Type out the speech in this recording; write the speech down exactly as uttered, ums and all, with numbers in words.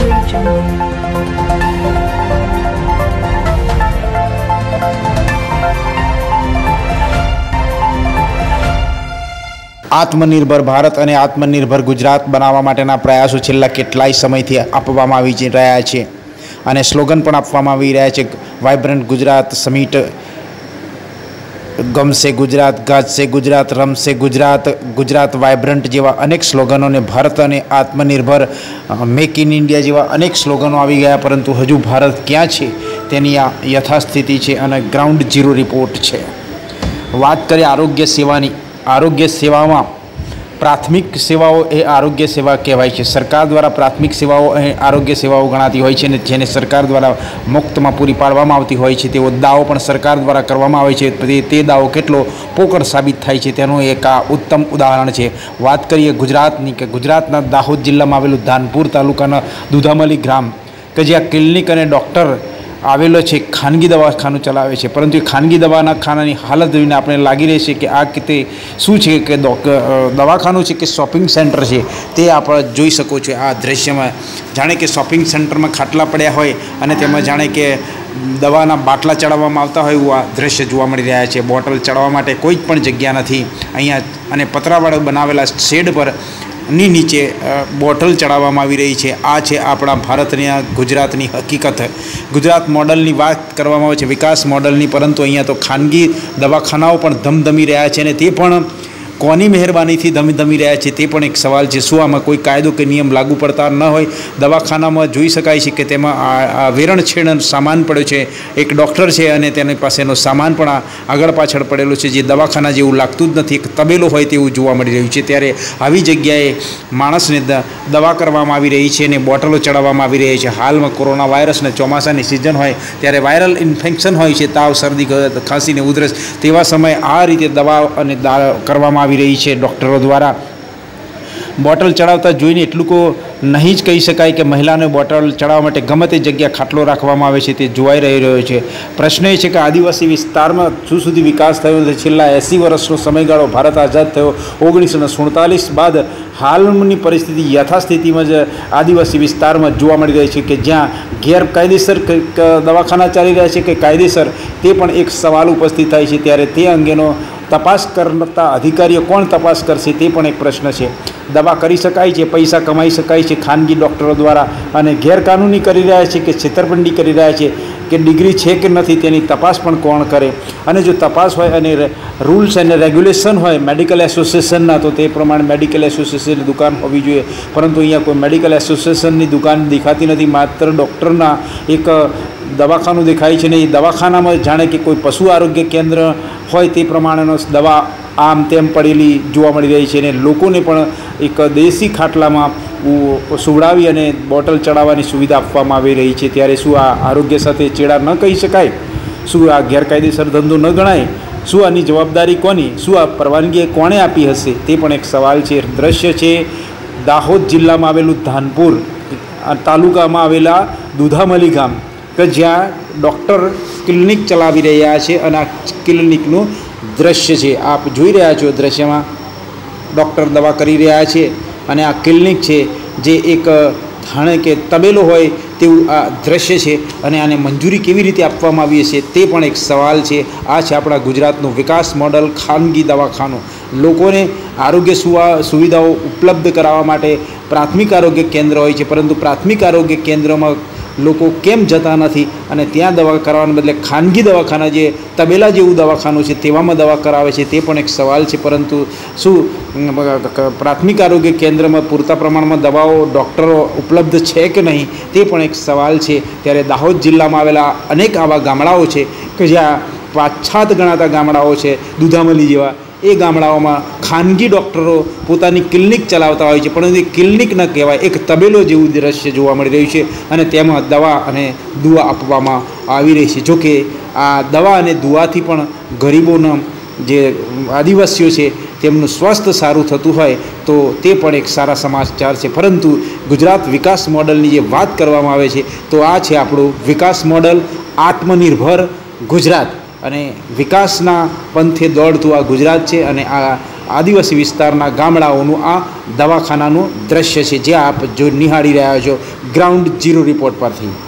આત્મનિર્ભર ભારત અને આત્મનિર્ભર ગુજરાત બનાવવા માટેના પ્રયાસો છેલ્લા કેટલાય સમયથી આપવામાં આવી રહ્યા છે અને સ્લોગન પણ આપવામાં આવી રહ્યા છે. વાઇબ્રન્ટ ગુજરાત સમિટ, ગમશે ગુજરાત, ગાજશે ગુજરાત, રમશે ગુજરાત, ગુજરાત વાઇબ્રન્ટ જેવા અનેક સ્લોગનોને ભારત અને આત્મનિર્ભર, મેક ઇન ઇન્ડિયા જેવા અનેક સ્લોગનો આવી ગયા, પરંતુ હજુ ભારત ક્યાં છે તેની આ યથાસ્થિતિ છે અને ગ્રાઉન્ડ ઝીરો રિપોર્ટ છે. વાત કરીએ આરોગ્ય સેવાની. આરોગ્ય સેવામાં પ્રાથમિક સેવાઓ એ આરોગ્ય સેવા કહેવાય છે. સરકાર દ્વારા પ્રાથમિક સેવાઓ એ આરોગ્ય સેવાઓ ગણાતી હોય છે અને જેને સરકાર દ્વારા મુક્તમાં પૂરી પાડવામાં આવતી હોય છે તેવો દાવો પણ સરકાર દ્વારા કરવામાં આવે છે. તે દાવો કેટલો પોકળ સાબિત થાય છે તેનું એક આ ઉત્તમ ઉદાહરણ છે. વાત કરીએ ગુજરાતની, કે ગુજરાતના દાહોદ જિલ્લામાં આવેલું ધાનપુર તાલુકાના દુધામલી ગ્રામ, કે જ્યાં ક્લિનિક અને ડૉક્ટર આવેલો છે, ખાનગી દવાખાનું ચલાવે છે, પરંતુ એ ખાનગી દવાના ખાનાની હાલત જોઈને આપણે લાગી રહે છે કે આ તે શું છે, કે દવાખાનું છે કે શોપિંગ સેન્ટર છે. તે આપણે જોઈ શકો છો આ દૃશ્યમાં. જાણે કે શોપિંગ સેન્ટરમાં ખાટલા પડ્યા હોય અને તેમાં જાણે કે દવાના બાટલા ચડાવવામાં આવતા હોય એવું આ દૃશ્ય જોવા મળી રહ્યા છે. બોટલ ચડાવવા માટે કોઈ જ પણ જગ્યા નથી અહીંયા, અને પતરાવાળા બનાવેલા શેડ પર ની નીચે બોટલ ચડાવવામાં આવી રહી છે. આ છે આપણા ભારતની, ગુજરાતની હકીકત. ગુજરાત મોડલની વાત કરવામાં આવે છે, વિકાસ મોડલની, પરંતુ અહીંયા તો ખાનગી દવાખાનાઓ પણ ધમધમી રહ્યા છે અને તે પણ કોની મહેરબાનીથી ધમધમી રહ્યા છે તે પણ એક સવાલ છે. શું આમાં કોઈ કાયદો કે નિયમ લાગુ પડતા ન હોય? દવાખાનામાં જોઈ શકાય છે કે તેમાં આ વેરણછેણ સામાન પડ્યો છે. એક ડૉક્ટર છે અને તેની પાસેનો સામાન પણ આગળ પાછળ પડેલો છે, જે દવાખાના જેવું લાગતું જ નથી, એક તબેલો હોય તેવું જોવા મળી રહ્યું છે. ત્યારે આવી જગ્યાએ માણસને દવા કરવામાં આવી રહી છે અને બોટલો ચડાવવામાં આવી રહી છે. હાલમાં કોરોના વાયરસને ચોમાસાની સિઝન હોય ત્યારે વાયરલ ઇન્ફેક્શન હોય છે, તાવ, શરદી, ખાંસીને ઉધરસ, તેવા સમયે આ રીતે દવા અને કરવામાં આવી રહી છે ડૉક્ટરો દ્વારા. બોટલ ચડાવતા જોઈને એટલું કો નહીં જ કહી શકાય કે મહિલાને બોટલ ચડાવવા માટે ગમે તે જગ્યા ખાટલો રાખવામાં આવે છે, તે જોવાઈ રહી રહ્યો છે. પ્રશ્ન એ છે કે આદિવાસી વિસ્તારમાં શું સુધી વિકાસ થયો નથી? છેલ્લા એંસી વર્ષનો સમયગાળો ભારત આઝાદ થયો ઓગણીસો ને સુડતાલીસ બાદ હાલની પરિસ્થિતિ યથાસ્થિતિમાં જ આદિવાસી વિસ્તારમાં જોવા મળી રહી છે, કે જ્યાં ગેરકાયદેસર દવાખાના ચાલી રહ્યા છે કે કાયદેસર, તે પણ એક સવાલ ઉપસ્થિત થાય છે. ત્યારે તે અંગેનો તપાસ કરતા અધિકારીઓ કોણ તપાસ કરશે તે પણ એક પ્રશ્ન છે. દવા કરી શકાય છે, પૈસા કમાઈ શકાય છે ખાનગી ડૉક્ટરો દ્વારા, અને ગેરકાનૂની કરી રહ્યા છે કે છેતરપિંડી કરી રહ્યા છે, કે ડિગ્રી છે કે નથી તેની તપાસ પણ કોણ કરે? અને જો તપાસ હોય અને રૂલ્સ અને રેગ્યુલેશન હોય મેડિકલ એસોસિએશનના, તો તે પ્રમાણે મેડિકલ એસોસિએશનની દુકાન હોવી જોઈએ, પરંતુ અહીંયા કોઈ મેડિકલ એસોસિએશનની દુકાન દેખાતી નથી. માત્ર ડૉક્ટરના એક દવાખાનું દેખાય છે ને એ દવાખાનામાં જાણે કે કોઈ પશુ આરોગ્ય કેન્દ્ર હોય તે પ્રમાણેનો દવા આમ તેમ પડેલી જોવા મળી રહી છે. અને લોકોને પણ એક દેશી ખાટલામાં સુવડાવી અને બોટલ ચડાવવાની સુવિધા આપવામાં આવી રહી છે. ત્યારે શું આ આરોગ્ય સાથે ચેડા ન કહી શકાય? શું આ ગેરકાયદેસર ધંધો ન ગણાય? શું આની જવાબદારી કોની? શું આ પરવાનગી કોણે આપી હશે? તે પણ એક સવાલ છે. દ્રશ્ય છે દાહોદ જિલ્લામાં આવેલું ધાનપુર તાલુકામાં આવેલા દુધામલી ગામ, કે જ્યાં ડૉક્ટર ક્લિનિક ચલાવી રહ્યા છે અને આ ક્લિનિકનું દ્રશ્ય છે. આપ જોઈ રહ્યા છો દ્રશ્યમાં ડૉક્ટર દવા કરી રહ્યા છે અને આ ક્લિનિક છે જે એક જાણે કે તબેલો હોય તેવું આ દ્રશ્ય છે. અને આને મંજૂરી કેવી રીતે આપવામાં આવી હશે તે પણ એક સવાલ છે. આ છે આપણા ગુજરાતનું વિકાસ મોડલ, ખાનગી દવાખાનું. લોકોને આરોગ્ય સુવિધાઓ ઉપલબ્ધ કરાવવા માટે પ્રાથમિક આરોગ્ય કેન્દ્ર હોય છે, પરંતુ પ્રાથમિક આરોગ્ય કેન્દ્રમાં લોકો કેમ જતા નથી અને ત્યાં દવા કરવાને બદલે ખાનગી દવાખાના, જે તબેલા જેવું દવાખાનું છે તેવામાં દવા કરાવે છે? તે પણ એક સવાલ છે. પરંતુ શું પ્રાથમિક આરોગ્ય કેન્દ્રમાં પૂરતા પ્રમાણમાં દવાઓ, ડૉક્ટરો ઉપલબ્ધ છે કે નહીં તે પણ એક સવાલ છે. ત્યારે દાહોદ જિલ્લામાં આવેલા અનેક આવા ગામડાઓ છે કે જ્યાં પાછાત ગણાતા ગામડાઓ છે, દુધામલી જેવા, એ ગામડાઓમાં ખાનગી ડૉક્ટરો પોતાની ક્લિનિક ચલાવતા હોય છે, પરંતુ એ ક્લિનિક ન કહેવાય, એક તબેલો જેવું દ્રશ્ય જોવા મળી રહ્યું છે. અને તેમાં દવા અને દુઆ આપવામાં આવી રહી છે. જોકે આ દવા અને દુઆથી પણ ગરીબોના જે આદિવાસીઓ છે તેમનું સ્વાસ્થ્ય સારું થતું હોય તો તે પણ એક સારા સમાચાર છે. પરંતુ ગુજરાત વિકાસ મોડલની જે વાત કરવામાં આવે છે તો આ છે આપણું વિકાસ મોડલ, આત્મનિર્ભર ગુજરાત. અને વિકાસના પંથે દોડતું આ ગુજરાત છે. અને આ આદિવાસી વિસ્તારના ગામડાઓનું આ દવાખાનાનું દ્રશ્ય છે, જે આપ જો નિહાળી રહ્યા છો ગ્રાઉન્ડ ઝીરો રિપોર્ટ પરથી।